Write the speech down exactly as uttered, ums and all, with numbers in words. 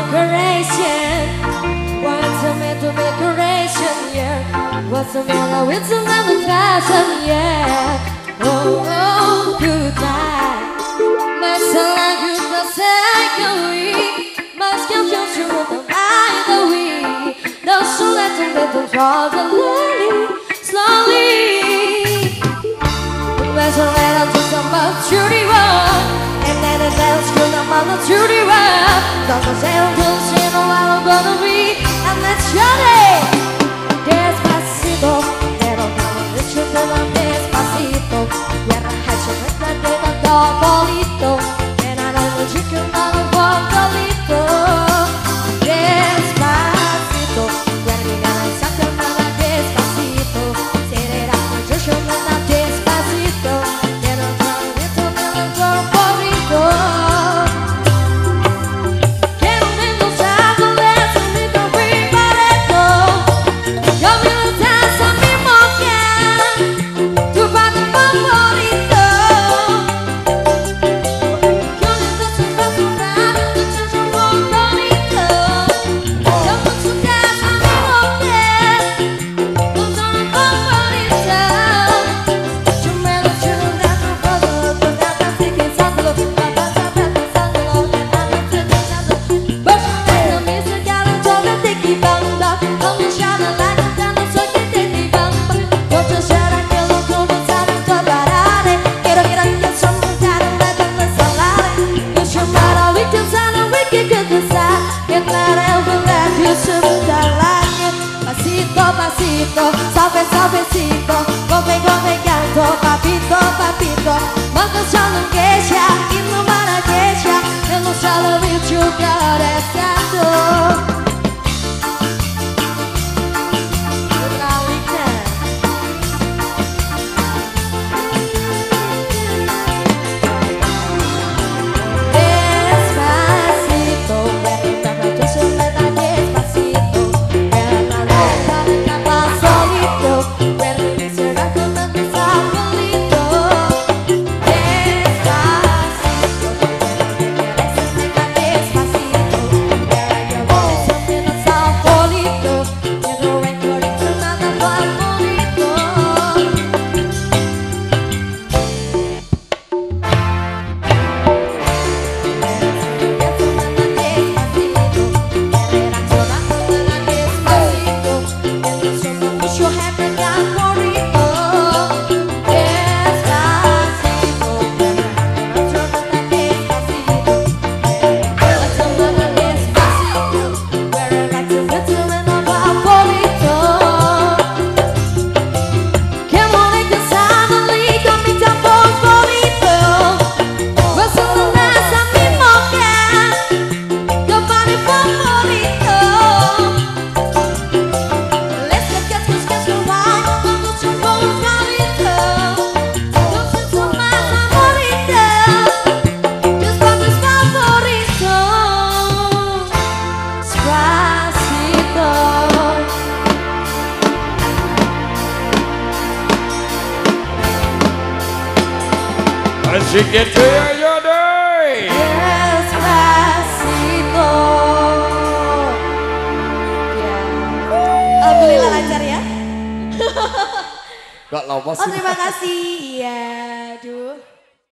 decoration. What's the matter with decoration, yeah? What's the matter with another fashion, yeah? Oh, oh, goodbye. Masalah kita sekali, mas kau cuma terbaik dewi. Don't so let them let them fall slowly, slowly. Masalah itu sama curi wah, and then it dance good sama curi wah. Don't say don't say no I'm gonna be, and let's shut it. Despacito, pero no me chupo la despacito. Biar hacha nuestra de tanto bolito, and I know that you can follow vocalito. Despacito, biar mi gana saca nada despacito. Será que yo yo me da despacito, pero no me toque el favorito. Quiero endulzar con eso mi favorito. Yo me lo das a mi mujer, tu padre favorito. Yo le doy su fasurar, tu chucho favorito. Yo me lo das a mi mujer, tu padre favorito. Yo me lo chulo de tu favorito, tu gata sigue sándalo, tu gata sabe pensándolo, que nada te pensando. But you make a mistake, ya lo choque te equivocando. Como ya no la cantando, soy que te divamba. Yo te será que lo tuve, sabe tolerare. Quiero ir a que son mutar, me dan de salare. Yo chamar a wicked, sana wicked, good desire. Que para el verdad, yo se muta la que. Pasito, pasito, suave, suavecito. Come, come, canto, papito, papito. Manca solo en queja, y no para queja. Eu não solo bicho que ahora es santo. Despacito, perrita, yo se me da despacito. Perra loca, capa solito. Perrita, será que me das favorito. Despacito, perra, que quieres me da despacito. Perra, yo voy a me das favorito. Pero en corito nada favorito. As you get to your day. Despacito. Ya. Alhamdulillah lancar ya. Gak lama Oh sih. terima kasih. Iya, aduh.